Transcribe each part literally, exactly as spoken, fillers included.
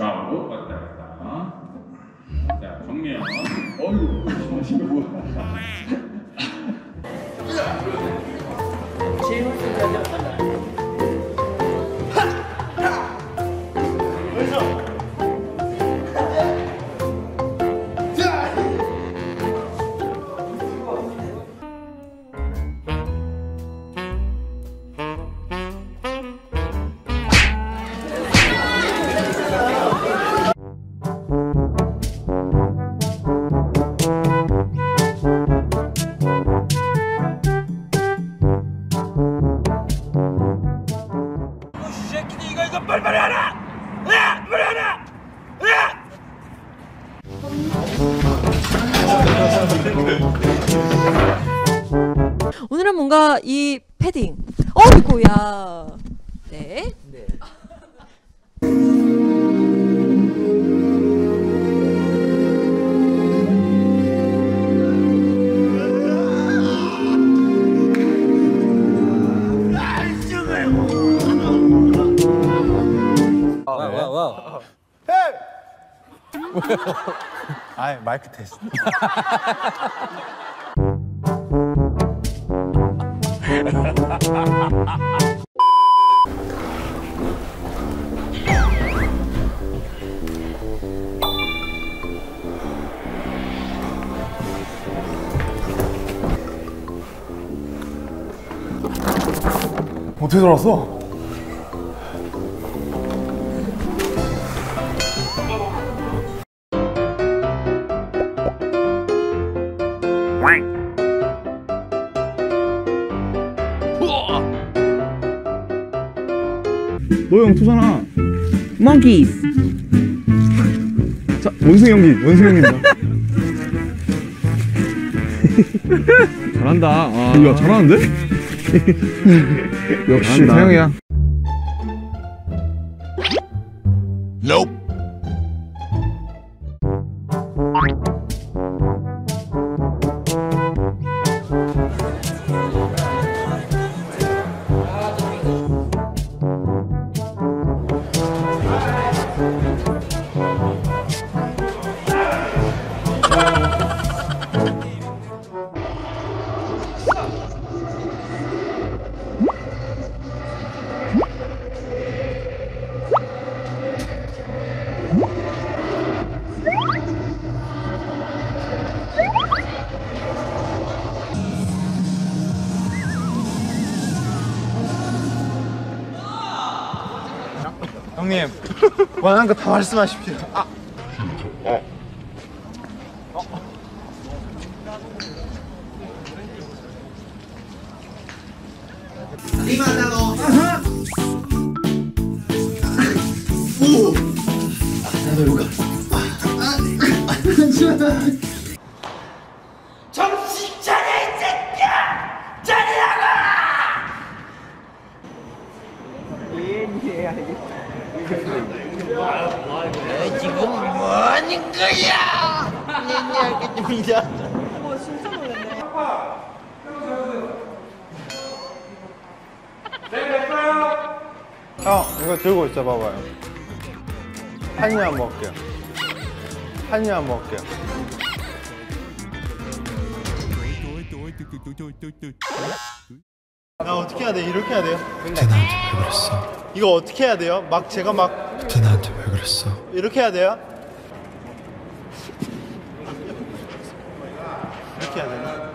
좌우로 왔다 갔다. 자, 정면. 어이구, 심하신 거 뭐야? 제일 훨씬 잘 잡았다. 빨리빨리 하라! 으아! 빨리 하라! 으아! 오늘은 뭔가 이 패딩 어이구야. 네. 네. 와우 와우. 아이 마이크 테스트. 어떻게 들어왔어? 너 형 투잖아. Monkeys. 자, 원숭이 연기, 원숭이 연기입니다. 잘한다. 아. 야, 잘하는데? 역시 잘한다. 태영이야. Nope. 형님, 원하는 거 다 말씀하십시오. 아. 어. 정신 차려 이 새끼야! 차리라고! 너 지금 뭐 하는 거야? 얘기하겠습니다. 와 진짜 놀랐네. 형, 이거 들고 있어 봐봐요. 한 입만 먹을게요. 한 입만 먹을게요. 야, 어떻게 해야 돼? 이렇게 해야 돼요? 그때 나한테 왜 그랬어? 이거 어떻게 해야 돼요? 막 제가 막 그때 나한테 왜 그랬어? 이렇게 해야 돼요? 이렇게 해야 되나?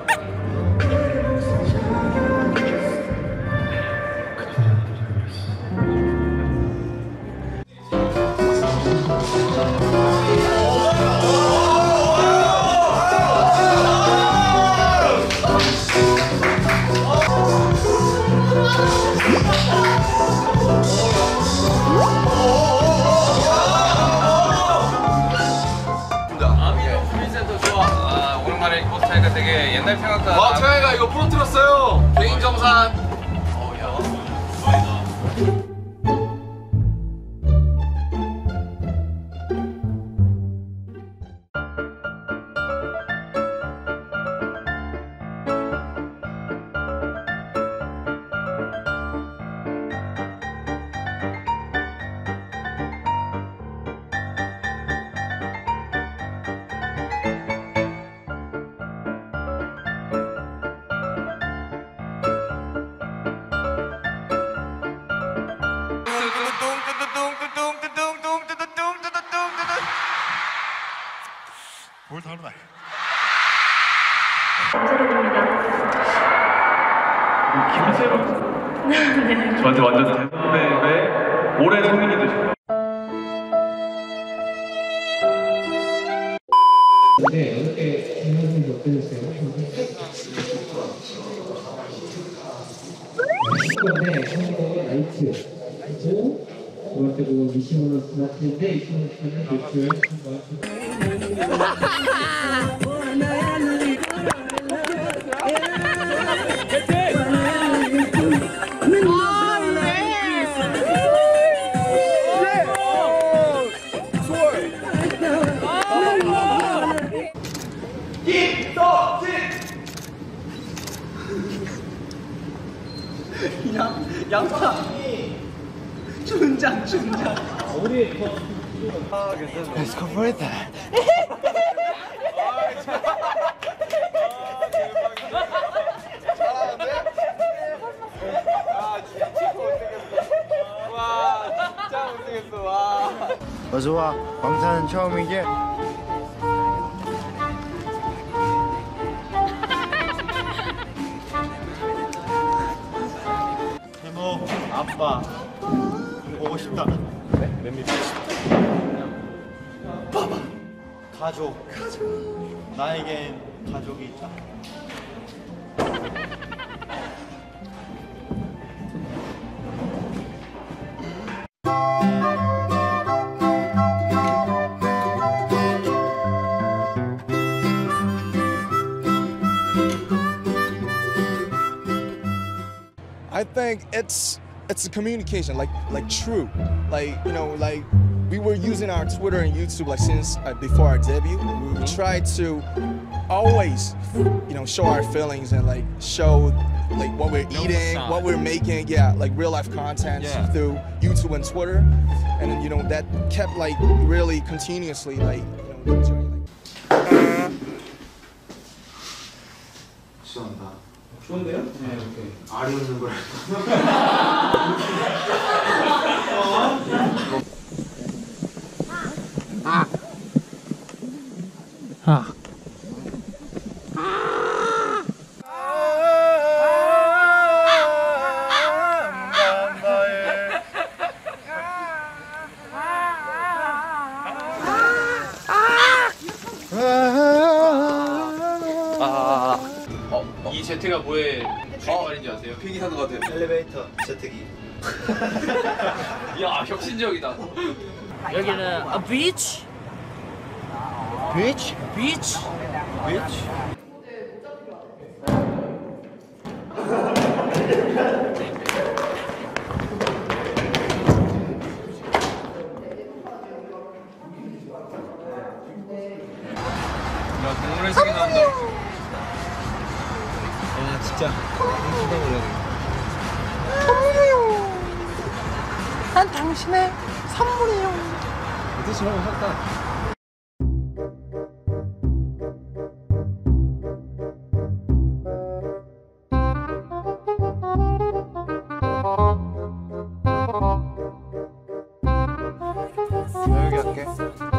되게 옛날 생각나. 와, 태양이가 이거 부러뜨렸어요. 개인 정산. 뭘 다루나? 김세로 저한테 완전 대선배의 올해 성인이 되셨다. 네, 어떻게 생각하는지 어떠셨어요? 네, 한국어 라이트 그리고 두 번째 곡은 미시모노 스마트인데 이 친구는 노출 양파 준장 준장 에스코포레타. 어서 와. 광산은 처음이지? 세모 아빠 보고 싶다. 네? 멤미 보고 싶다. 봐봐. 가족. 가족. 나에겐 가족이 있다. I think it's it's a communication, like like true, like you know, like we were using our Twitter and YouTube like since uh, before our debut. We tried to always, you know, show our feelings and like show like what we're eating, what we're making, yeah, like real life content Yeah. through YouTube and Twitter, and you know that kept like really continuously like you know doing like. 죄송합니다. 좋은데요? 네, 오케이. 알이 없는 걸. 이 제트가 뭐에 주인말인지 아세요? 비행기 타는 것 같아요. 엘리베이터 제트기. 야 혁신적이다. 여기는 a beach 비치? beach 비치? 야 동물의 색이 나온다. 아 진짜 깜짝 놀라네. 난 당신의 선물이요. 어디서 너무 샀다. 여기 할게.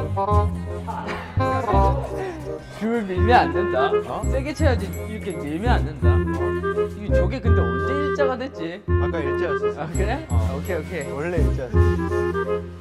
줄 밀면 안 된다. 어? 세게 쳐야지 이렇게 밀면 안 된다. 이게 저게 근데 언제 일자가 됐지? 아까 일자였어. 아 그래? 어. 오케이 오케이. 원래 일자였어.